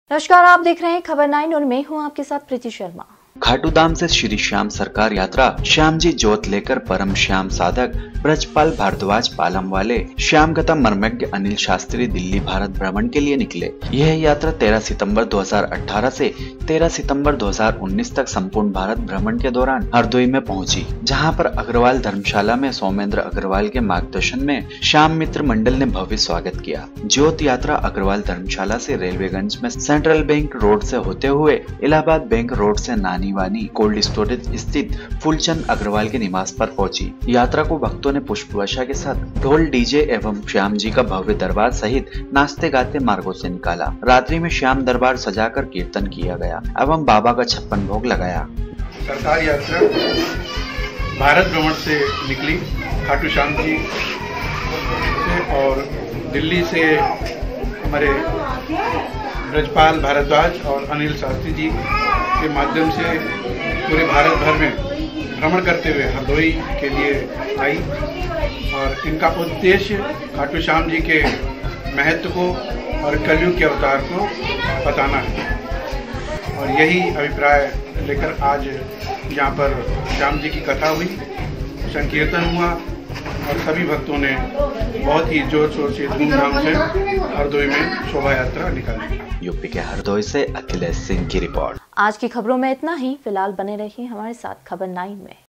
नमस्कार, आप देख रहे हैं खबर 9 और मैं हूं आपके साथ प्रीति शर्मा। खाटूधाम से श्री श्याम सरकार यात्रा श्याम जी जोत लेकर परम श्याम साधक ब्रजपाल भारद्वाज पालम वाले श्याम गता मर्मज्ञ अनिल शास्त्री दिल्ली भारत भ्रमण के लिए निकले। यह यात्रा 13 सितंबर 2018 से 13 सितंबर 2019 तक संपूर्ण भारत भ्रमण के दौरान हरदोई में पहुंची, जहां पर अग्रवाल धर्मशाला में सोमेंद्र अग्रवाल के मार्गदर्शन में श्याम मित्र मंडल ने भव्य स्वागत किया। ज्योत यात्रा अग्रवाल धर्मशाला से रेलवेगंज में सेंट्रल बैंक रोड से होते हुए इलाहाबाद बैंक रोड से नानीवानी कोल्ड स्टोरेज स्थित फूलचंद अग्रवाल के निवास पर पहुंची। यात्रा को भक्तों ने पुष्प वर्षा के साथ ढोल डीजे एवं श्याम जी का भव्य दरबार सहित नाचते गाते मार्गों से निकाला। रात्रि में श्याम दरबार सजाकर कीर्तन किया गया एवं बाबा का 56 भोग लगाया। सरकार यात्रा भारत भ्रमण से निकली खाटू श्याम जी से, और दिल्ली से हमारे ब्रजपाल भारद्वाज और अनिल शास्त्री जी के माध्यम से पूरे भारत भर में भ्रमण करते हुए हरदोई के लिए आई, और इनका उद्देश्य खाटू श्याम जी के महत्व को और कलयुग के अवतार को बताना है। और यही अभिप्राय लेकर आज यहाँ पर श्याम जी की कथा हुई, संकीर्तन हुआ और सभी भक्तों ने बहुत ही जोर शोर से धूमधाम से हरदोई में शोभा यात्रा निकाली। यूपी के हरदोई से अखिलेश सिंह की रिपोर्ट। आज की खबरों में इतना ही। फिलहाल बने रहिए हमारे साथ खबर 9 में।